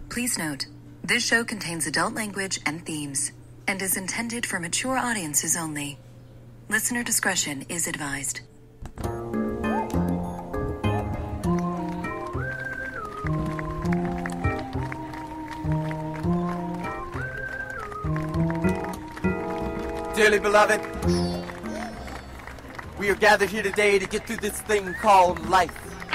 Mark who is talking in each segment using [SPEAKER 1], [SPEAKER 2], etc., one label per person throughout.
[SPEAKER 1] Please note, this show contains adult language and themes and is intended for mature audiences only. Listener discretion is advised.
[SPEAKER 2] Dearly beloved, we are gathered here today to get through this thing called life.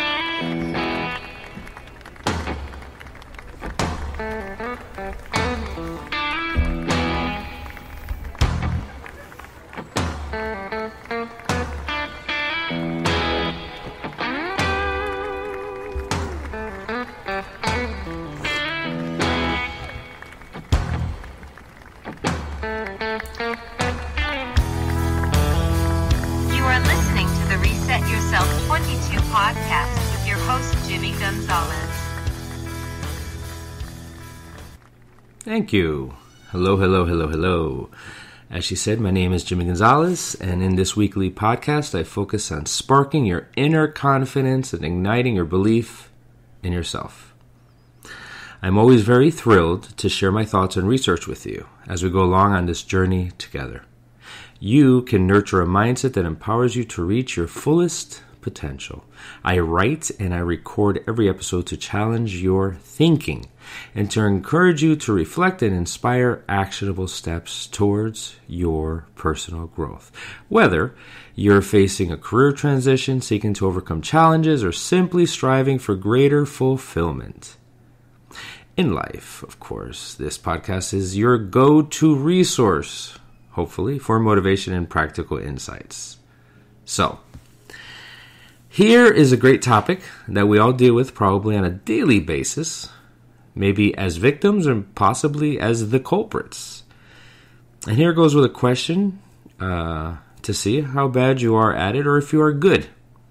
[SPEAKER 3] Thank you. Hello. As she said, my name is Jimmy Gonzalez, and in this weekly podcast, I focus on sparking your inner confidence and igniting your belief in yourself. I'm always very thrilled to share my thoughts and research with you as we go along on this journey together. You can nurture a mindset that empowers you to reach your fullest potential. I write and I record every episode to challenge your thinking and to encourage you to reflect and inspire actionable steps towards your personal growth. Whether you're facing a career transition, seeking to overcome challenges, or simply striving for greater fulfillment in life, of course, this podcast is your go-to resource, hopefully, for motivation and practical insights. So, here is a great topic that we all deal with probably on a daily basis, maybe as victims and possibly as the culprits. And here goes with a question to see how bad you are at it or if you are good.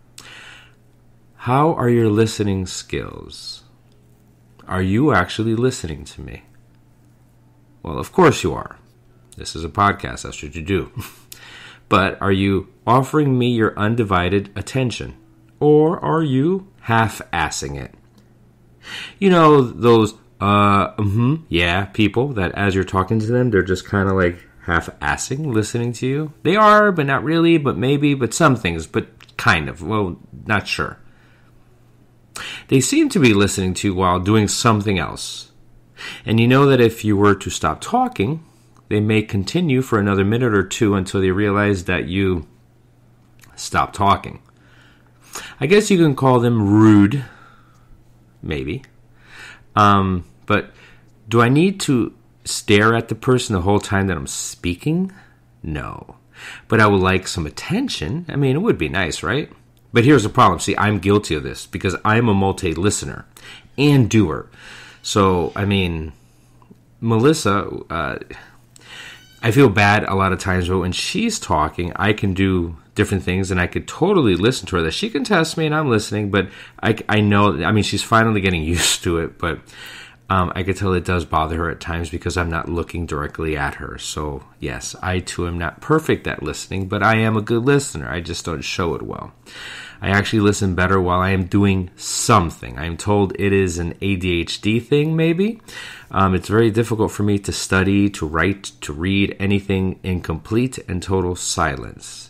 [SPEAKER 3] How are your listening skills? Are you actually listening to me? Well, of course you are. This is a podcast, that's what you do. But are you offering me your undivided attention? Or are you half-assing it? You know, those, yeah, people that as you're talking to them, they're just kind of like half-assing, listening to you. They are, but not really, but maybe, but some things, but kind of. Well, not sure. They seem to be listening to you while doing something else. And you know that if you were to stop talking, they may continue for another minute or two until they realize that you stopped talking. I guess you can call them rude, maybe. But do I need to stare at the person the whole time that I'm speaking? No. But I would like some attention. I mean, it would be nice, right? But here's the problem. See, I'm guilty of this because I'm a multi-listener and doer. So, I mean, Melissa, I feel bad a lot of times, but when she's talking, I can do different things, and I could totally listen to her. That she can test me, and I'm listening, but I know, I mean, she's finally getting used to it, but I could tell it does bother her at times because I'm not looking directly at her. So, yes, I too am not perfect at listening, but I am a good listener. I just don't show it well. I actually listen better while I am doing something. I'm told it is an ADHD thing, maybe. It's very difficult for me to study, to write, to read anything in complete and total silence.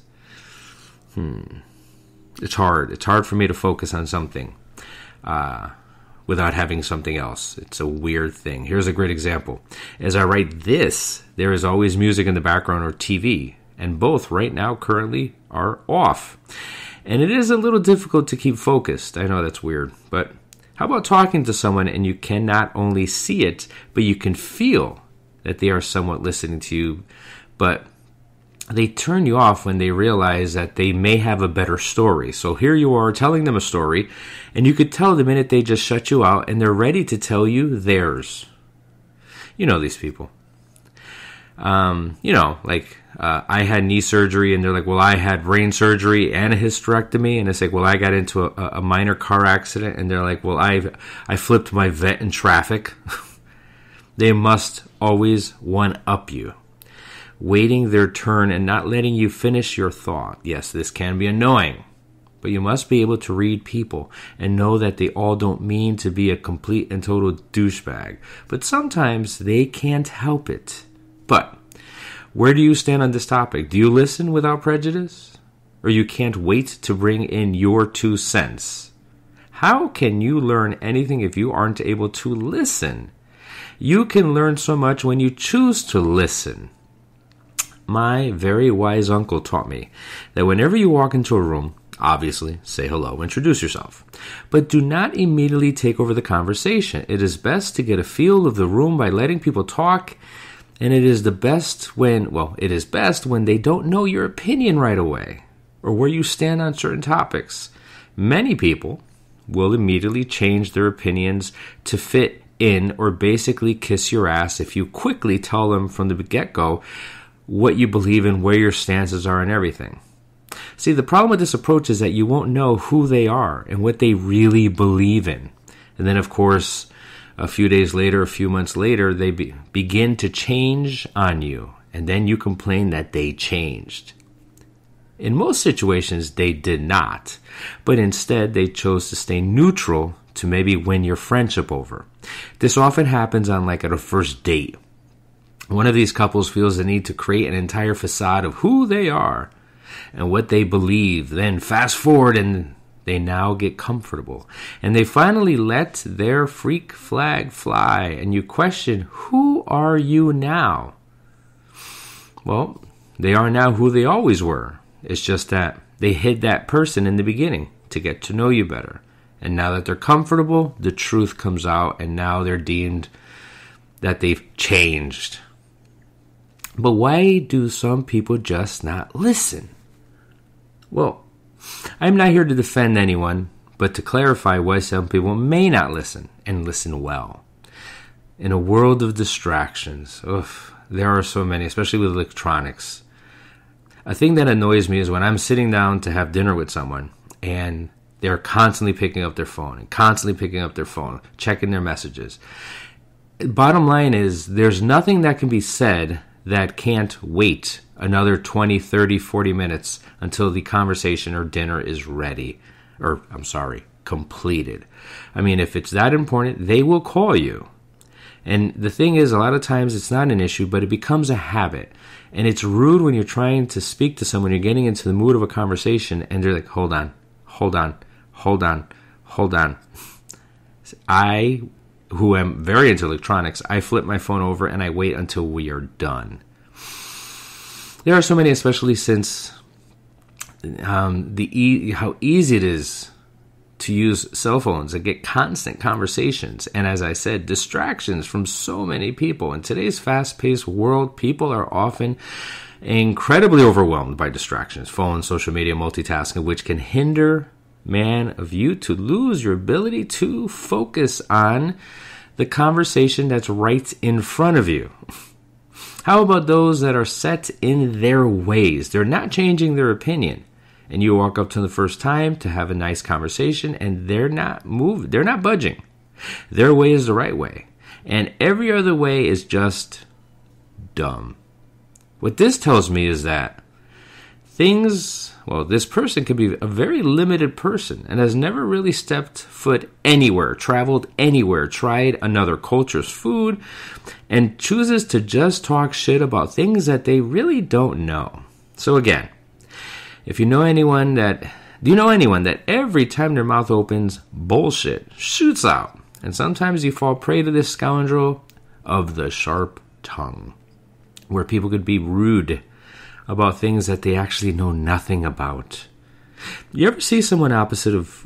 [SPEAKER 3] It's hard. It's hard for me to focus on something without having something else. It's a weird thing. Here's a great example. As I write this, there is always music in the background or TV, and both right now currently are off. And it is a little difficult to keep focused. I know that's weird, but how about talking to someone and you can not only see it, but you can feel that they are somewhat listening to you, but they turn you off when they realize that they may have a better story. So here you are telling them a story, and you could tell the minute they just shut you out, and they're ready to tell you theirs. You know these people. I had knee surgery, and they're like, well, I had brain surgery and a hysterectomy, and it's like, well, I got into a minor car accident, and they're like, well, I flipped my vet in traffic. They must always one-up you, waiting their turn and not letting you finish your thought. Yes, this can be annoying, but you must be able to read people and know that they all don't mean to be a complete and total douchebag. But sometimes they can't help it. But where do you stand on this topic? Do you listen without prejudice? Or you can't wait to bring in your 2 cents? How can you learn anything if you aren't able to listen? You can learn so much when you choose to listen. My very wise uncle taught me that whenever you walk into a room, obviously, say hello, introduce yourself. But do not immediately take over the conversation. It is best to get a feel of the room by letting people talk, and it is best when they don't know your opinion right away or where you stand on certain topics. Many people will immediately change their opinions to fit in or basically kiss your ass if you quickly tell them from the get-go what you believe in, where your stances are, and everything. See, the problem with this approach is that you won't know who they are and what they really believe in. And then, of course, a few days later, a few months later, they begin to change on you. And then you complain that they changed. In most situations, they did not. But instead, they chose to stay neutral to maybe win your friendship over. This often happens on at a first date. One of these couples feels the need to create an entire facade of who they are and what they believe. Then fast forward and they now get comfortable. And they finally let their freak flag fly. And you question, who are you now? Well, they are now who they always were. It's just that they hid that person in the beginning to get to know you better. And now that they're comfortable, the truth comes out. And now they're deemed that they've changed. But why do some people just not listen? Well, I'm not here to defend anyone, but to clarify why some people may not listen and listen well. In a world of distractions, there are so many, especially with electronics. A thing that annoys me is when I'm sitting down to have dinner with someone and they're constantly picking up their phone, checking their messages. Bottom line is, there's nothing that can be said that can't wait another 20, 30, 40 minutes until the conversation or dinner is completed. I mean, if it's that important, they will call you. And the thing is, a lot of times it's not an issue, but it becomes a habit. And it's rude when you're trying to speak to someone, you're getting into the mood of a conversation, and they're like, hold on. I, who am very into electronics, I flip my phone over and I wait until we are done. There are so many, especially since how easy it is to use cell phones and get constant conversations. And as I said, distractions from so many people. In today's fast-paced world, people are often incredibly overwhelmed by distractions, phones, social media, multitasking, which can hinder of you to lose your ability to focus on the conversation that's right in front of you. How about those that are set in their ways? They're not changing their opinion. And you walk up to them the first time to have a nice conversation, and they're not budging. Their way is the right way. And every other way is just dumb. What this tells me is that this person could be a very limited person and has never really stepped foot anywhere, traveled anywhere, tried another culture's food, and chooses to just talk shit about things that they really don't know. So again, do you know anyone that every time their mouth opens, bullshit shoots out? And sometimes you fall prey to this scoundrel of the sharp tongue, where people could be rude about things that they actually know nothing about. You ever see someone opposite of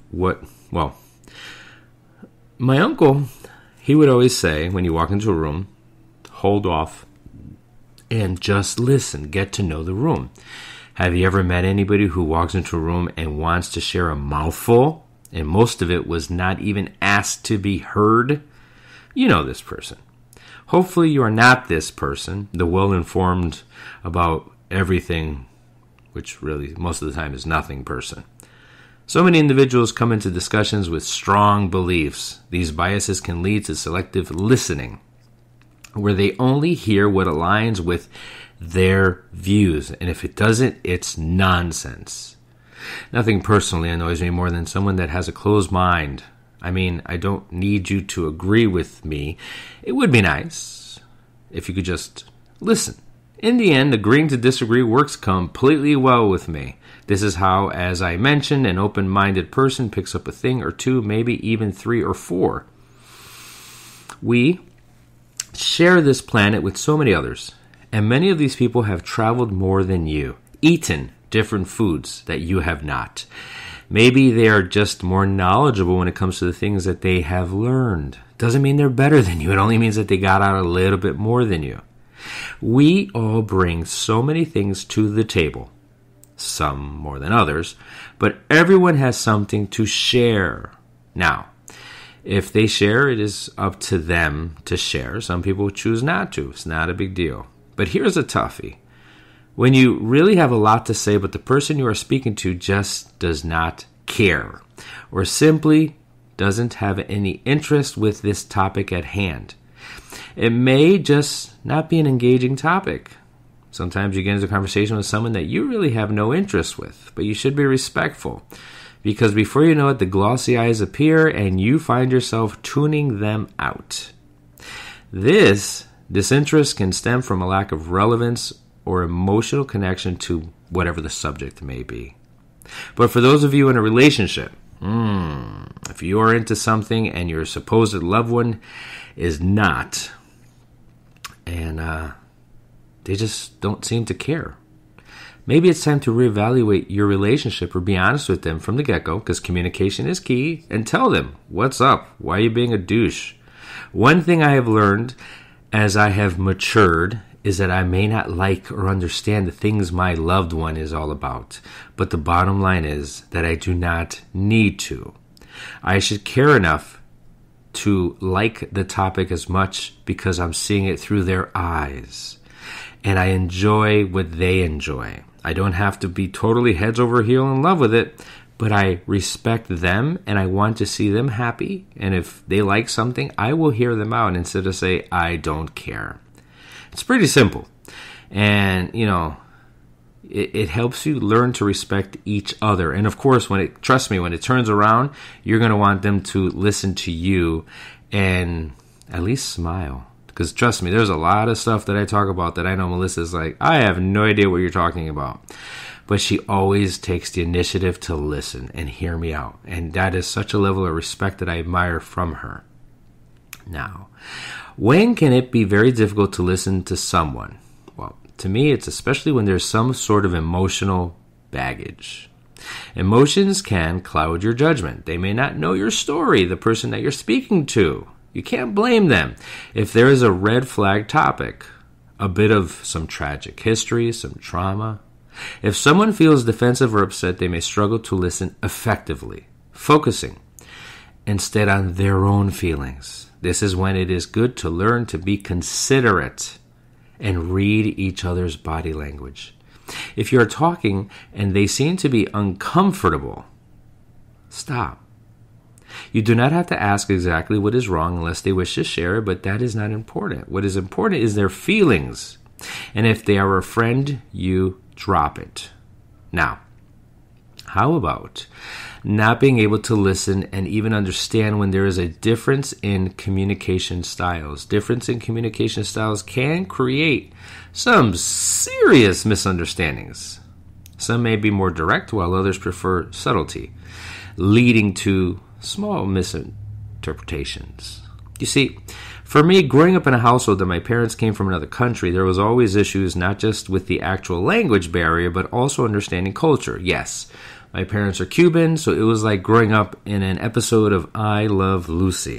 [SPEAKER 3] my uncle, he would always say, when you walk into a room, hold off and just listen, get to know the room. Have you ever met anybody who walks into a room and wants to share a mouthful, and most of it was not even asked to be heard? You know this person. Hopefully you are not this person, the well-informed about everything, which really most of the time is nothing person. So many individuals come into discussions with strong beliefs. These biases can lead to selective listening, where they only hear what aligns with their views. And if it doesn't, it's nonsense. Nothing personally annoys me more than someone that has a closed mind. I mean, I don't need you to agree with me. It would be nice if you could just listen. In the end, agreeing to disagree works completely well with me. This is how, as I mentioned, an open-minded person picks up a thing or two, maybe even 3 or 4. We share this planet with so many others, and many of these people have traveled more than you, eaten different foods that you have not. Maybe they are just more knowledgeable when it comes to the things that they have learned. Doesn't mean they're better than you. It only means that they got out a little bit more than you. We all bring so many things to the table, some more than others, but everyone has something to share. Now, if they share, it is up to them to share. Some people choose not to. It's not a big deal. But here's a toughie. When you really have a lot to say, but the person you are speaking to just does not care, or simply doesn't have any interest with this topic at hand, it may just not be an engaging topic. Sometimes you get into a conversation with someone that you really have no interest with, but you should be respectful, because before you know it, the glossy eyes appear and you find yourself tuning them out. This disinterest can stem from a lack of relevance or emotional connection to whatever the subject may be. But for those of you in a relationship, if you are into something and your supposed loved one is not, and they just don't seem to care, maybe it's time to reevaluate your relationship or be honest with them from the get-go, because communication is key, and tell them, what's up? Why are you being a douche? One thing I have learned as I have matured is that I may not like or understand the things my loved one is all about, but the bottom line is that I do not need to. I should care enough to like the topic as much because I'm seeing it through their eyes, and I enjoy what they enjoy. I don't have to be totally heads over heel in love with it, but I respect them and I want to see them happy, and if they like something, I will hear them out instead of say, I don't care. It's pretty simple. And, it helps you learn to respect each other. And of course, trust me, when it turns around, you're going to want them to listen to you and at least smile. Because trust me, there's a lot of stuff that I talk about that I know Melissa's like, I have no idea what you're talking about. But she always takes the initiative to listen and hear me out. And that is such a level of respect that I admire from her. Now, when can it be very difficult to listen to someone? Well, to me, it's especially when there's some sort of emotional baggage. Emotions can cloud your judgment. They may not know your story, the person that you're speaking to. You can't blame them. If there is a red flag topic, a bit of some tragic history, some trauma, if someone feels defensive or upset, they may struggle to listen effectively, focusing instead on their own feelings. This is when it is good to learn to be considerate and read each other's body language. If you're talking and they seem to be uncomfortable, stop. You do not have to ask exactly what is wrong unless they wish to share it, but that is not important. What is important is their feelings. And if they are a friend, you drop it. Now, how about not being able to listen and even understand when there is a difference in communication styles? Difference in communication styles can create some serious misunderstandings. Some may be more direct, while others prefer subtlety, leading to small misinterpretations. You see, for me, growing up in a household that my parents came from another country, there was always issues not just with the actual language barrier, but also understanding culture. Yes, my parents are Cuban, so it was like growing up in an episode of I Love Lucy.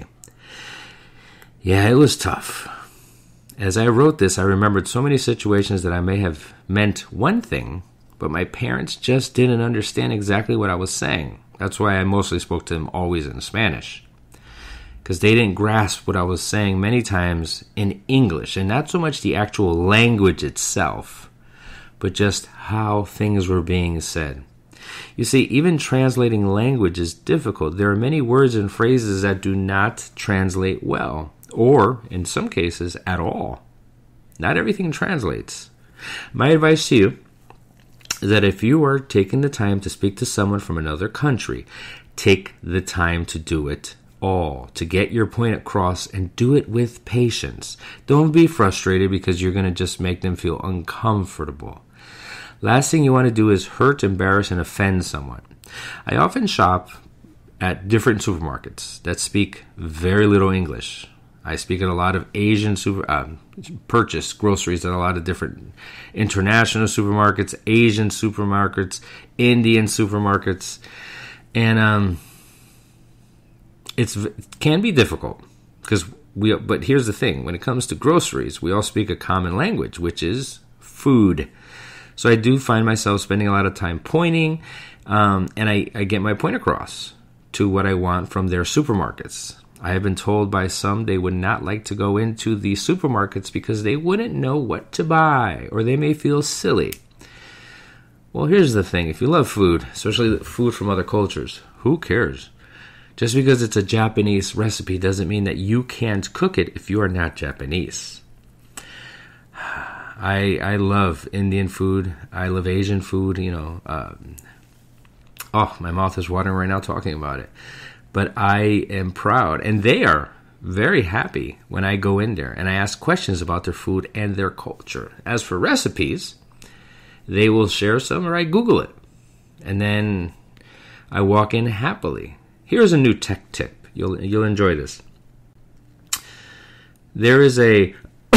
[SPEAKER 3] Yeah, it was tough. As I wrote this, I remembered so many situations that I may have meant one thing, but my parents just didn't understand exactly what I was saying. That's why I mostly spoke to them always in Spanish, because they didn't grasp what I was saying many times in English, and not so much the actual language itself, but just how things were being said. You see, even translating language is difficult. There are many words and phrases that do not translate well, or in some cases at all. Not everything translates. My advice to you is that if you are taking the time to speak to someone from another country, take the time to do it all, to get your point across, and do it with patience. Don't be frustrated because you're going to just make them feel uncomfortable. Last thing you want to do is hurt, embarrass, and offend someone. I often shop at different supermarkets that speak very little English. I speak at a lot of Asian purchase groceries at a lot of different international supermarkets, Asian supermarkets, Indian supermarkets, and it can be difficult but here's the thing: when it comes to groceries, we all speak a common language, which is food. So I do find myself spending a lot of time pointing, and I get my point across to what I want from their supermarkets. I have been told by some they would not like to go into the supermarkets because they wouldn't know what to buy, or they may feel silly. Well, here's the thing. If you love food, especially food from other cultures, who cares? Just because it's a Japanese recipe doesn't mean that you can't cook it if you are not Japanese. I love Indian food. I love Asian food, my mouth is watering right now talking about it. But I am proud, and they are very happy when I go in there and I ask questions about their food and their culture. As for recipes, they will share some, or I Google it. And then I walk in happily. Here's a new tech tip. You'll enjoy this. There is a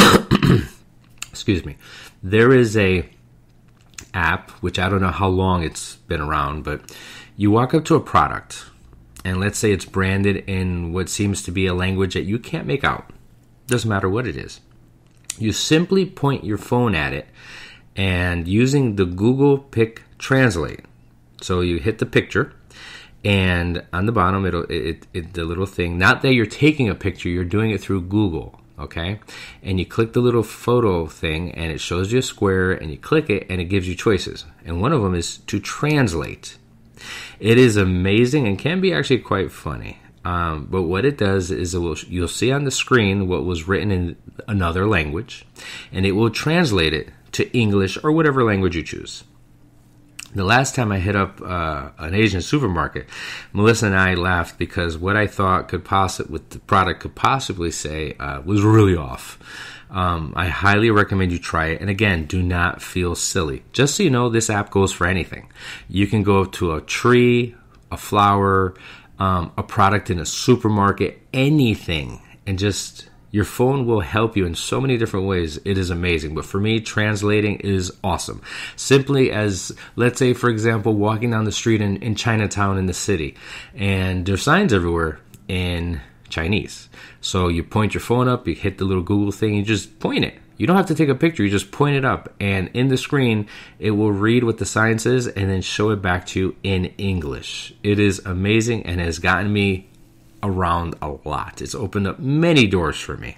[SPEAKER 3] There is a app, which I don't know how long it's been around, but you walk up to a product, and let's say it's branded in what seems to be a language that you can't make out. Doesn't matter what it is. You simply point your phone at it, and using the Google Pic Translate. So you hit the picture, and on the bottom, the little thing, not that you're taking a picture, you're doing it through Google. Okay, and you click the little photo thing, and it shows you a square, and you click it, and it gives you choices. And one of them is to translate. It is amazing and can be actually quite funny. But what it does is you'll see on the screen what was written in another language, and it will translate it to English or whatever language you choose. The last time I hit up an Asian supermarket, Melissa and I laughed because what I thought what the product could possibly say was really off. I highly recommend you try it. And again, do not feel silly. Just so you know, this app goes for anything. You can go to a tree, a flower, a product in a supermarket, anything, and just... Your phone will help you in so many different ways. It is amazing. But for me, translating is awesome. Simply as, let's say, for example, walking down the street in Chinatown in the city, and there's signs everywhere in Chinese. So you point your phone up, you hit the little Google thing, you just point it. You don't have to take a picture, you just point it up. And in the screen, it will read what the sign says and then show it back to you in English. It is amazing and has gotten me around a lot. It's opened up many doors for me.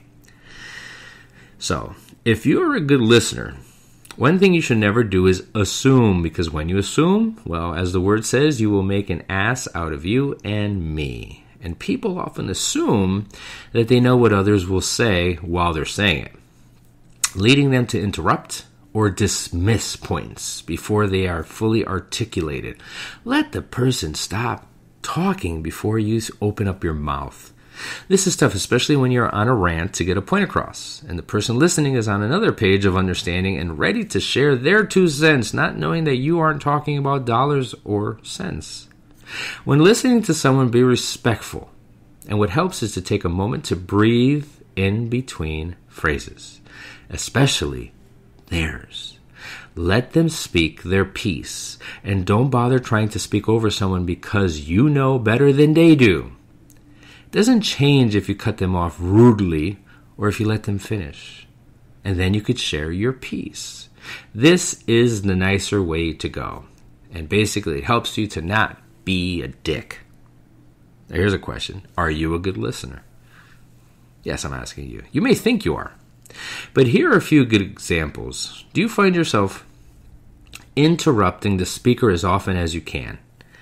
[SPEAKER 3] So, if you're a good listener, one thing you should never do is assume, because when you assume, well, as the word says, you will make an ass out of you and me. And people often assume that they know what others will say while they're saying it, leading them to interrupt or dismiss points before they are fully articulated. Let the person stop talking before you open up your mouth. This is tough, especially when you're on a rant to get a point across, and the person listening is on another page of understanding and ready to share their 2 cents, not knowing that you aren't talking about dollars or cents. When listening to someone, be respectful, and what helps is to take a moment to breathe in between phrases, especially theirs. Let them speak their piece, and don't bother trying to speak over someone because you know better than they do. It doesn't change if you cut them off rudely or if you let them finish, and then you could share your piece. This is the nicer way to go, and basically it helps you to not be a dick. Now here's a question. Are you a good listener? Yes, I'm asking you. You may think you are. But here are a few good examples. Do you find yourself interrupting the speaker as often as you can?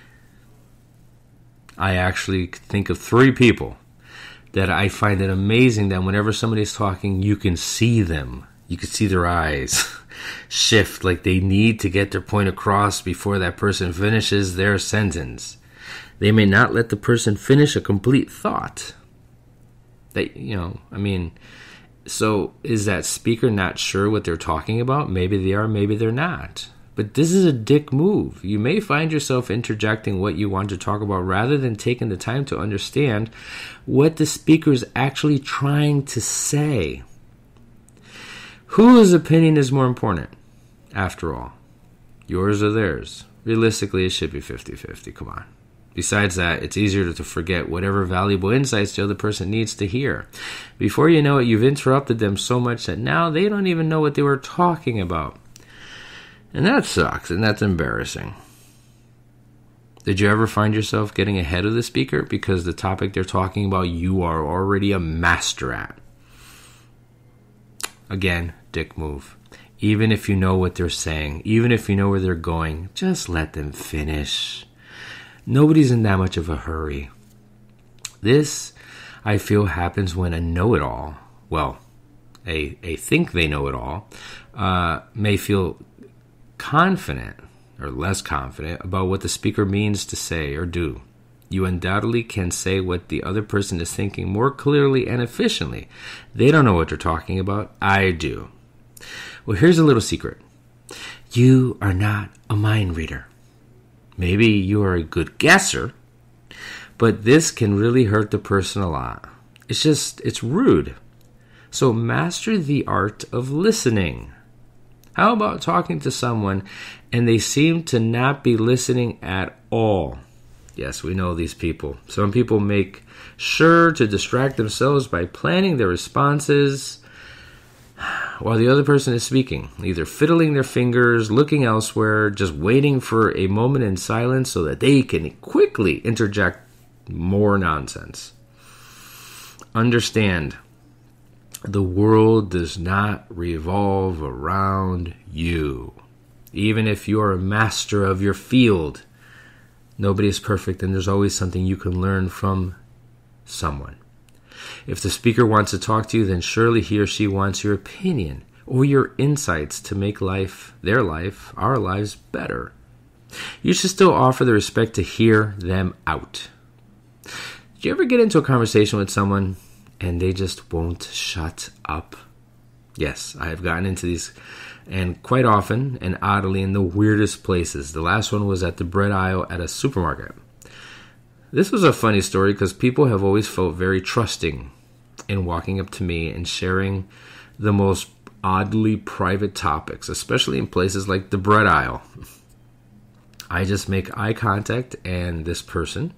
[SPEAKER 3] I actually think of 3 people that I find it amazing that whenever somebody's talking, you can see them. You can see their eyes. shift, like they need to get their point across before that person finishes their sentence. They may not let the person finish a complete thought. So is that speaker not sure what they're talking about? Maybe they are, maybe they're not. But this is a dick move. You may find yourself interjecting what you want to talk about rather than taking the time to understand what the speaker is actually trying to say. Whose opinion is more important, after all? Yours or theirs? Realistically, it should be 50-50. Come on. Besides that, it's easier to forget whatever valuable insights the other person needs to hear. Before you know it, you've interrupted them so much that now they don't even know what they were talking about. And that sucks, and that's embarrassing. Did you ever find yourself getting ahead of the speaker because the topic they're talking about you are already a master at? Again, dick move. Even if you know what they're saying, even if you know where they're going, just let them finish. Nobody's in that much of a hurry. This, I feel, happens when a know-it-all, a think they know-it-all, may feel confident or less confident about what the speaker means to say or do. You undoubtedly can say what the other person is thinking more clearly and efficiently. They don't know what they're talking about. I do. Well, here's a little secret. You are not a mind reader. Maybe you are a good guesser, but this can really hurt the person a lot. It's rude. So master the art of listening. How about talking to someone and they seem to not be listening at all? Yes, we know these people. Some people make sure to distract themselves by planning their responses while the other person is speaking, either fiddling their fingers, looking elsewhere, just waiting for a moment in silence so that they can quickly interject more nonsense. Understand, the world does not revolve around you. Even if you're a master of your field, nobody is perfect, and there's always something you can learn from someone. If the speaker wants to talk to you, then surely he or she wants your opinion or your insights to make their life, our lives better. You should still offer the respect to hear them out. Did you ever get into a conversation with someone and they just won't shut up? Yes, I have gotten into these, and quite often and oddly in the weirdest places. The last one was at the bread aisle at a supermarket. This was a funny story because people have always felt very trusting in walking up to me and sharing the most oddly private topics, especially in places like the bread aisle. I just make eye contact and this person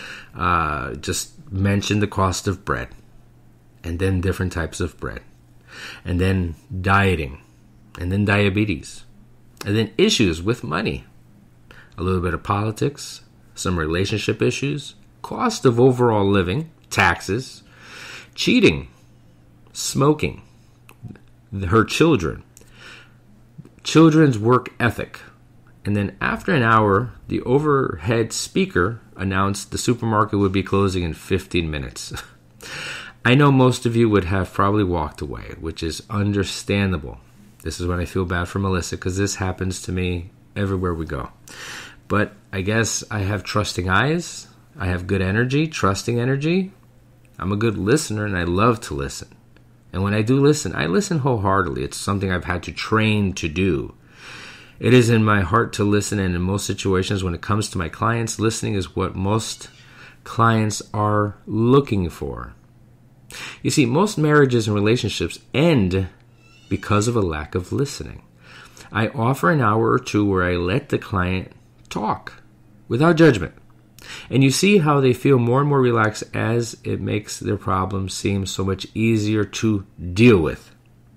[SPEAKER 3] just mentioned the cost of bread, and then different types of bread, and then dieting, and then diabetes, and then issues with money, a little bit of politics, some relationship issues, cost of overall living, taxes, cheating, smoking, her children, children's work ethic. And then after an hour, the overhead speaker announced the supermarket would be closing in 15 minutes. I know most of you would have probably walked away, which is understandable. This is when I feel bad for Melissa, because this happens to me everywhere we go. But I guess I have trusting eyes. I have good energy, trusting energy. I'm a good listener, and I love to listen. And when I do listen, I listen wholeheartedly. It's something I've had to train to do. It is in my heart to listen, and in most situations when it comes to my clients, listening is what most clients are looking for. You see, most marriages and relationships end because of a lack of listening. I offer an hour or two where I let the client talk without judgment. And you see how they feel more and more relaxed as it makes their problems seem so much easier to deal with.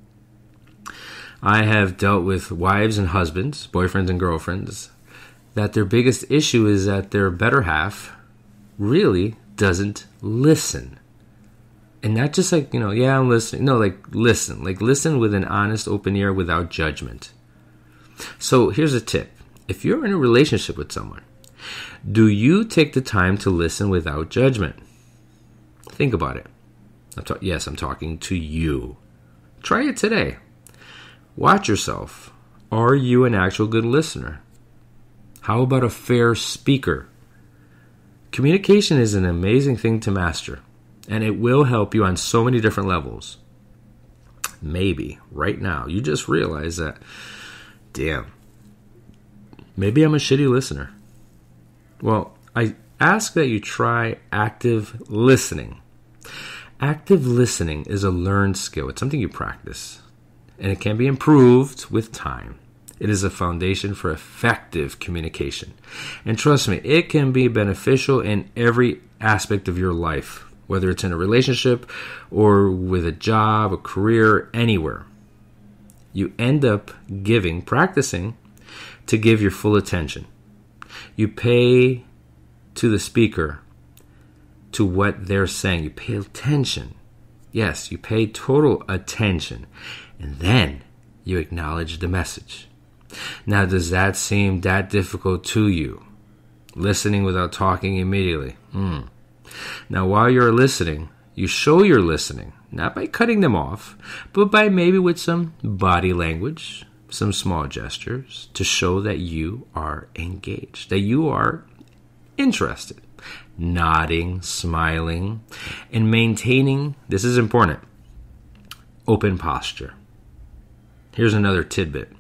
[SPEAKER 3] I have dealt with wives and husbands, boyfriends and girlfriends, that their biggest issue is that their better half really doesn't listen. And not just like, yeah, I'm listening. No, listen with an honest, open ear without judgment. So here's a tip. If you're in a relationship with someone, do you take the time to listen without judgment? Think about it. I'm talking to you. Try it today. Watch yourself. Are you an actual good listener? How about a fair speaker? Communication is an amazing thing to master, and it will help you on so many different levels. Maybe right now you just realize that, damn, maybe I'm a shitty listener. Well, I ask that you try active listening. Active listening is a learned skill. It's something you practice, and it can be improved with time. It is a foundation for effective communication. And trust me, it can be beneficial in every aspect of your life, whether it's in a relationship or with a job, a career, anywhere. You end up practicing to give your full attention. You pay to the speaker, to what they're saying. You pay attention. Yes, you pay total attention. And then you acknowledge the message. Now, does that seem that difficult to you? Listening without talking immediately. Now, while you're listening, you show you're listening, not by cutting them off, but by maybe with some body language, some small gestures to show that you are engaged, that you are interested. Nodding, smiling, and maintaining, this is important, open posture. Here's another tidbit.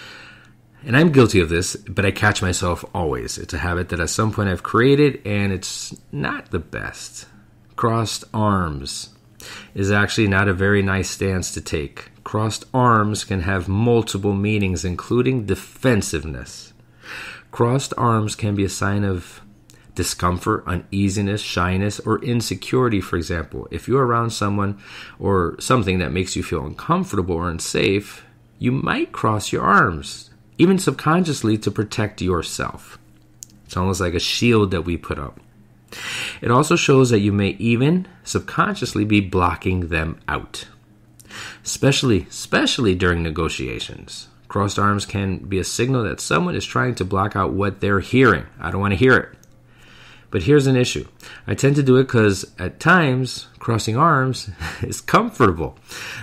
[SPEAKER 3] And I'm guilty of this, but I catch myself always. It's a habit that at some point I've created, and it's not the best. Crossed arms is actually not a very nice stance to take. Crossed arms can have multiple meanings, including defensiveness. Crossed arms can be a sign of discomfort, uneasiness, shyness, or insecurity, for example. If you're around someone or something that makes you feel uncomfortable or unsafe, you might cross your arms, even subconsciously, to protect yourself. It's almost like a shield that we put up. It also shows that you may even subconsciously be blocking them out, especially during negotiations. Crossed arms can be a signal that someone is trying to block out what they're hearing. I don't want to hear it. But here's an issue. I tend to do it because at times, crossing arms is comfortable.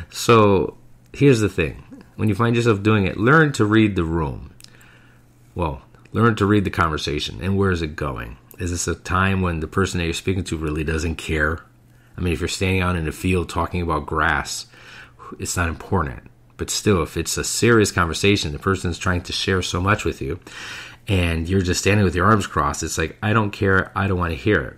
[SPEAKER 3] So here's the thing. When you find yourself doing it, learn to read the room. Well, learn to read the conversation. And where is it going? Is this a time when the person that you're speaking to really doesn't care? I mean, if you're standing out in the field talking about grass, it's not important. But still, if it's a serious conversation, the person's trying to share so much with you, and you're just standing with your arms crossed, it's like, I don't care, I don't want to hear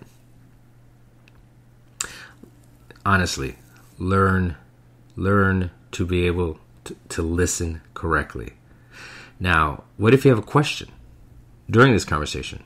[SPEAKER 3] it. Honestly, learn to be able to listen correctly. Now, what if you have a question during this conversation?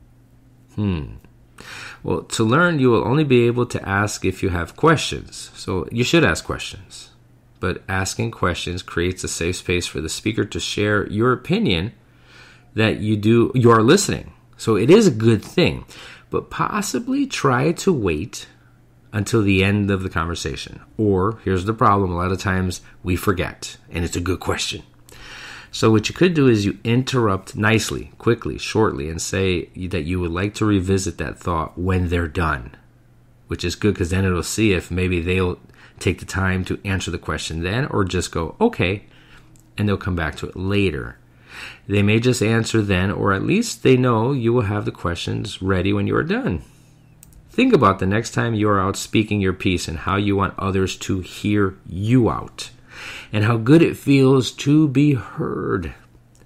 [SPEAKER 3] Well, to learn, you will only be able to ask if you have questions. So you should ask questions. But asking questions creates a safe space for the speaker to share your opinion that you are listening. So it is a good thing. But possibly try to wait until the end of the conversation. Or, here's the problem, a lot of times we forget. And it's a good question. So what you could do is you interrupt nicely, quickly, shortly, and say that you would like to revisit that thought when they're done. Which is good because then it'll see if maybe they'll take the time to answer the question then, or just go, okay, and they'll come back to it later. They may just answer then, or at least they know you will have the questions ready when you are done. Think about the next time you are out speaking your piece and how you want others to hear you out, and how good it feels to be heard.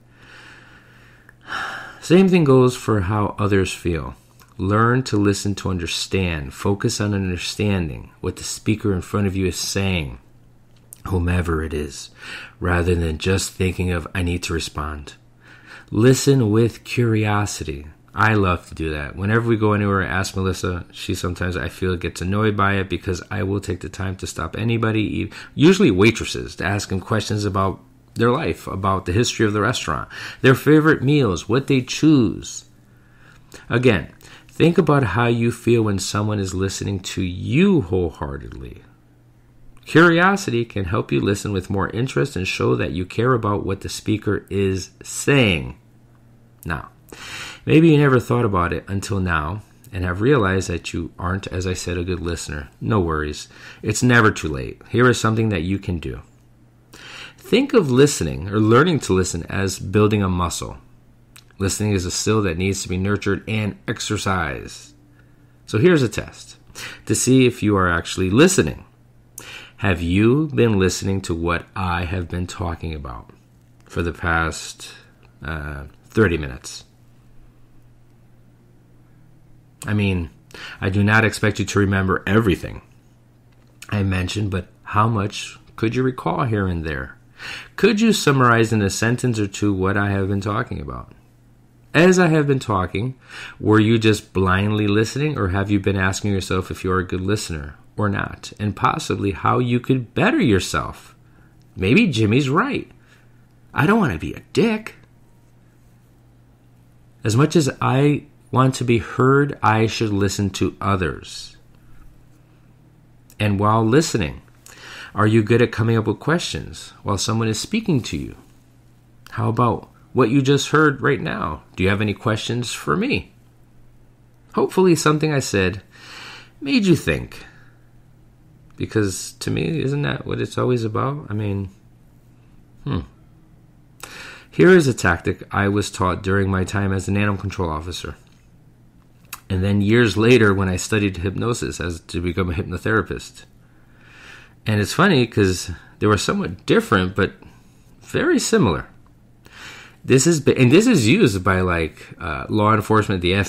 [SPEAKER 3] Same thing goes for how others feel. Learn to listen to understand. Focus on understanding what the speaker in front of you is saying, whomever it is, rather than just thinking of, I need to respond. Listen with curiosity. I love to do that. Whenever we go anywhere, I ask Melissa, she sometimes, I feel, gets annoyed by it because I will take the time to stop anybody, usually waitresses, to ask them questions about their life, about the history of the restaurant, their favorite meals, what they choose. Again, think about how you feel when someone is listening to you wholeheartedly. Curiosity can help you listen with more interest and show that you care about what the speaker is saying. Now, maybe you never thought about it until now and have realized that you aren't, as I said, a good listener. No worries. It's never too late. Here is something that you can do. Think of listening or learning to listen as building a muscle. Listening is a skill that needs to be nurtured and exercised. So here's a test to see if you are actually listening. Have you been listening to what I have been talking about for the past 30 minutes? I mean, I do not expect you to remember everything I mentioned, but how much could you recall here and there? Could you summarize in a sentence or two what I have been talking about? As I have been talking, were you just blindly listening, or have you been asking yourself if you're a good listener or not, and possibly how you could better yourself? Maybe Jimmy's right. I don't want to be a dick. As much as I want to be heard, I should listen to others. And while listening, are you good at coming up with questions while someone is speaking to you? How about what you just heard right now? Do you have any questions for me? Hopefully something I said made you think. Because to me, isn't that what it's always about? I mean, Here is a tactic I was taught during my time as an animal control officer. And then years later when I studied hypnosis as to become a hypnotherapist. And it's funny because they were somewhat different, but very similar. This is used by law enforcement, the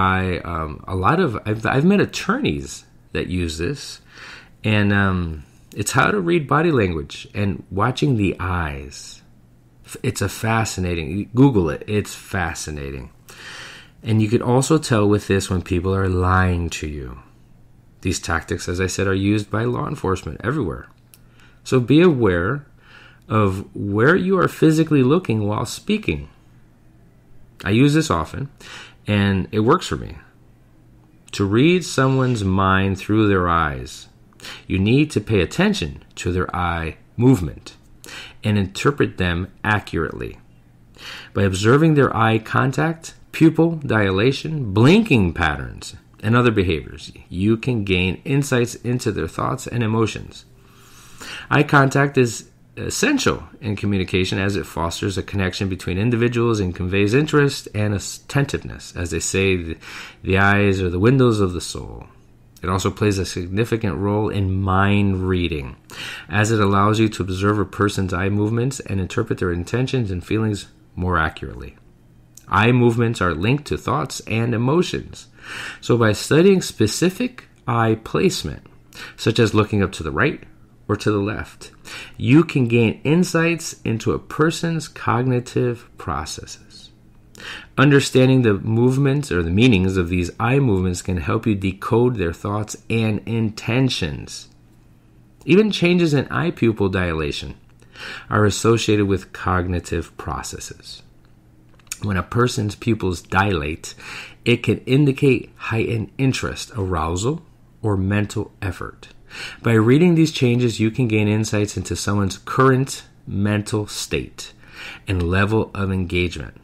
[SPEAKER 3] FBI. I've met attorneys that use this, and it's how to read body language and watching the eyes. It's fascinating. Google it. It's fascinating. And you could also tell with this when people are lying to you. These tactics, as I said, are used by law enforcement everywhere. So be aware of where you are physically looking while speaking. I use this often, and it works for me. To read someone's mind through their eyes, you need to pay attention to their eye movement and interpret them accurately. By observing their eye contact, pupil dilation, blinking patterns, and other behaviors, you can gain insights into their thoughts and emotions. Eye contact is essential in communication as it fosters a connection between individuals and conveys interest and attentiveness. As they say, the eyes are the windows of the soul. It also plays a significant role in mind reading, as it allows you to observe a person's eye movements and interpret their intentions and feelings more accurately. Eye movements are linked to thoughts and emotions. So by studying specific eye placement, such as looking up to the right or to the left, you can gain insights into a person's cognitive processes. Understanding the movements or the meanings of these eye movements can help you decode their thoughts and intentions. Even changes in eye pupil dilation are associated with cognitive processes. When a person's pupils dilate, it can indicate heightened interest, arousal, or mental effort. By reading these changes, you can gain insights into someone's current mental state and level of engagement.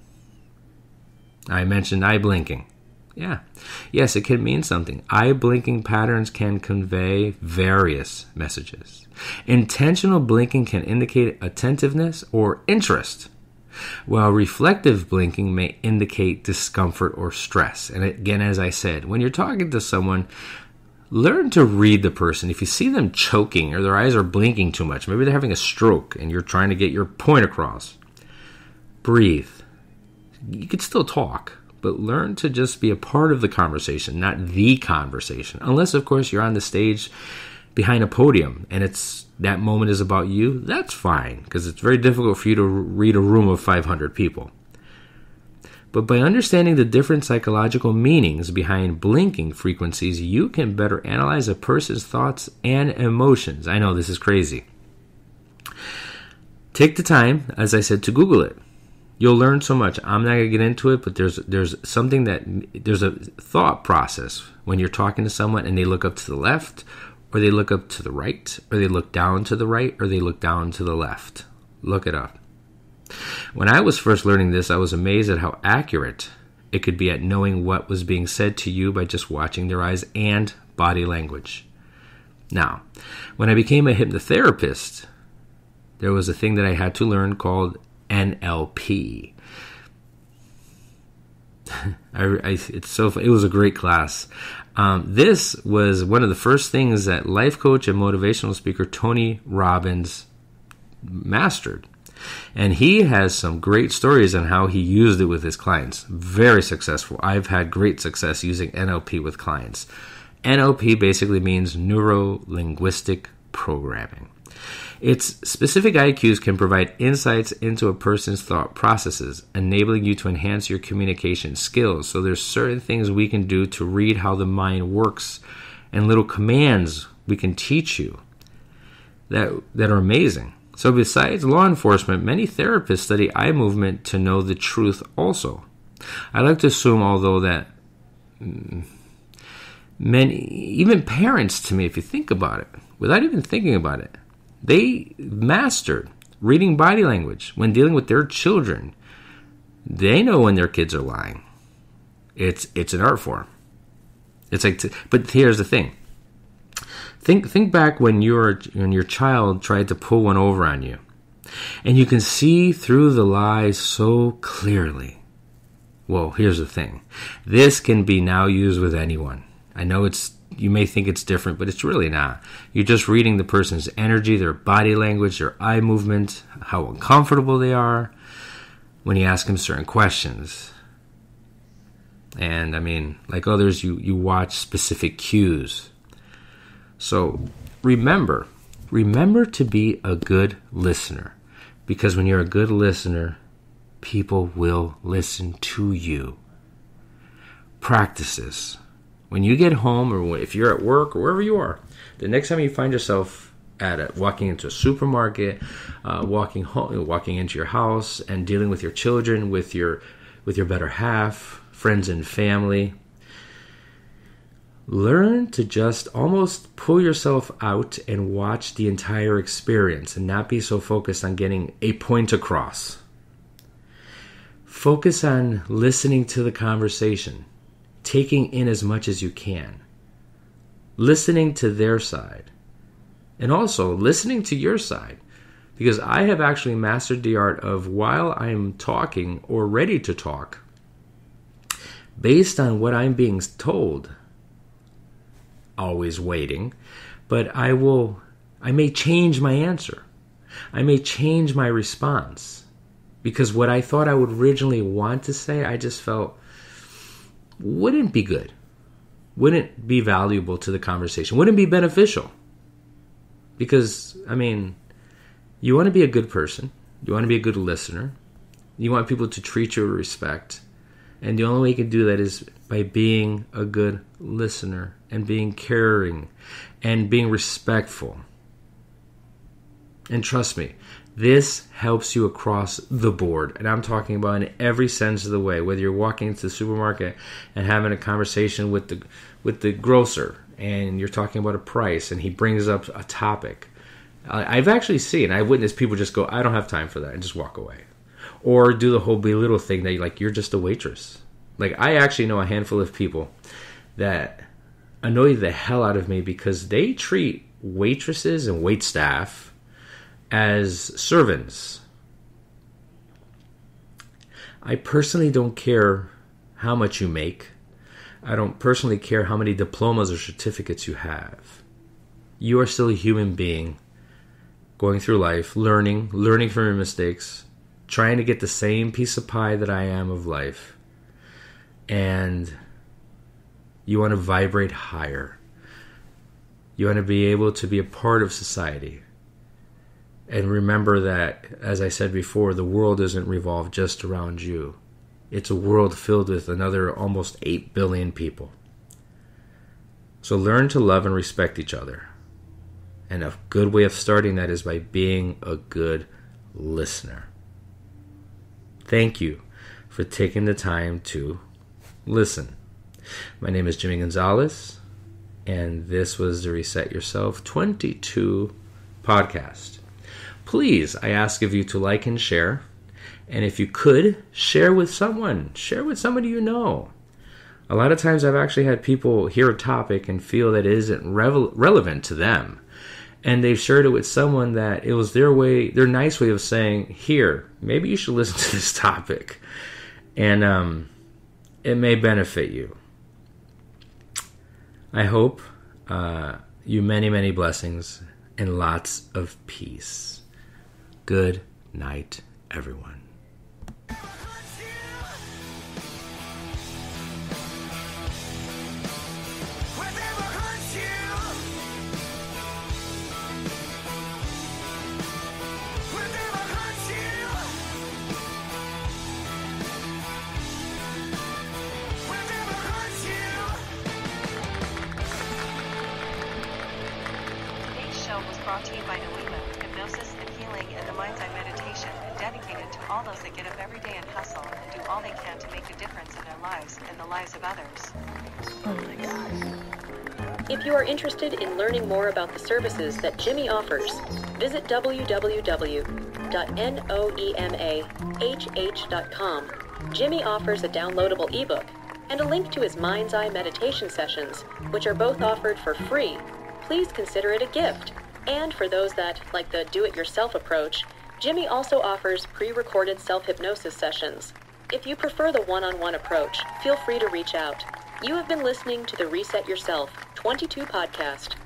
[SPEAKER 3] I mentioned eye blinking. Yes, it can mean something. Eye blinking patterns can convey various messages. Intentional blinking can indicate attentiveness or interest, while reflective blinking may indicate discomfort or stress. And again, as I said, when you're talking to someone, learn to read the person. If you see them choking or their eyes are blinking too much, maybe they're having a stroke and you're trying to get your point across, breathe. You could still talk, but learn to just be a part of the conversation, not the conversation. Unless, of course, you're on the stage behind a podium and that moment is about you, that's fine, because it's very difficult for you to read a room of 500 people. But by understanding the different psychological meanings behind blinking frequencies, you can better analyze a person's thoughts and emotions. I know this is crazy. Take the time, as I said, to Google it. You'll learn so much. I'm not going to get into it, but there's a thought process when you're talking to someone and they look up to the left, or they look up to the right, or they look down to the right, or they look down to the left. Look it up. When I was first learning this, I was amazed at how accurate it could be at knowing what was being said to you by just watching their eyes and body language. Now, when I became a hypnotherapist, there was a thing that I had to learn called NLP. It was a great class. This was one of the first things that life coach and motivational speaker Tony Robbins mastered. And he has some great stories on how he used it with his clients. Very successful. I've had great success using NLP with clients. NLP basically means neuro-linguistic programming. Its specific IQs can provide insights into a person's thought processes, enabling you to enhance your communication skills. So there's certain things we can do to read how the mind works, and little commands we can teach you that are amazing. So besides law enforcement, many therapists study eye movement to know the truth also. I like to assume, although, that many, even parents to me, if you think about it, without even thinking about it, they mastered reading body language when dealing with their children. They know when their kids are lying. It's an art form. It's like, but here's the thing. Think back when your child tried to pull one over on you, and you can see through the lies so clearly. Well, here's the thing. This can be now used with anyone. I know you may think it's different, but it's really not. You're just reading the person's energy, their body language, their eye movement, how uncomfortable they are when you ask them certain questions. And I mean, like others, you watch specific cues. So remember to be a good listener, because when you're a good listener, people will listen to you. Practice this. When you get home, or if you're at work, or wherever you are, the next time you find yourself walking into a supermarket, walking into your house, and dealing with your children, with your better half, friends and family, learn to just almost pull yourself out and watch the entire experience, and not be so focused on getting a point across. Focus on listening to the conversation, taking in as much as you can, listening to their side, and also listening to your side. Because I have actually mastered the art of, while I'm talking or ready to talk, based on what I'm being told, always waiting, but I may change my answer. I may change my response, because what I thought I would originally want to say, I just felt wouldn't be good, wouldn't be valuable to the conversation, wouldn't be beneficial. Because, I mean, you want to be a good person, you want to be a good listener, you want people to treat you with respect, and the only way you can do that is by being a good listener, and being caring, and being respectful. And trust me, this helps you across the board. And I'm talking about in every sense of the way. Whether you're walking into the supermarket and having a conversation with the grocer, and you're talking about a price, and he brings up a topic. I've actually seen, I've witnessed people just go, I don't have time for that, and just walk away. Or do the whole belittle thing that you're just a waitress. Like, I actually know a handful of people that annoy the hell out of me because they treat waitresses and waitstaff as servants. I personally don't care how much you make. I don't personally care how many diplomas or certificates you have. You are still a human being going through life, learning from your mistakes, trying to get the same piece of pie that I am of life. And you want to vibrate higher. You want to be able to be a part of society. And remember that, as I said before, the world doesn't revolve just around you. It's a world filled with another almost 8 billion people. So learn to love and respect each other. And a good way of starting that is by being a good listener. Thank you for taking the time to listen. My name is Jimmy Gonzalez, and this was the Reset Yourself 22 podcast. Please, I ask of you to like and share. And if you could, share with someone. Share with somebody you know. A lot of times I've actually had people hear a topic and feel that it isn't relevant to them. and they've shared it with someone that it was their nice way of saying, here, maybe you should listen to this topic, and it may benefit you. I hope you many, many blessings and lots of peace. Good night, everyone.
[SPEAKER 4] Brought to you by Noema, Hypnosis and Healing and the Mind's Eye Meditation, and dedicated to all those that get up every day and hustle and do all they can to make a difference in their lives and the lives of others.
[SPEAKER 5] Oh my gosh. If you are interested in learning more about the services that Jimmy offers, visit www.noemah.com. Jimmy offers a downloadable ebook and a link to his Mind's Eye meditation sessions, which are both offered for free. Please consider it a gift. And for those that like the do-it-yourself approach, Jimmy also offers pre-recorded self-hypnosis sessions. If you prefer the one-on-one approach, feel free to reach out. You have been listening to the Reset Yourself 22 podcast.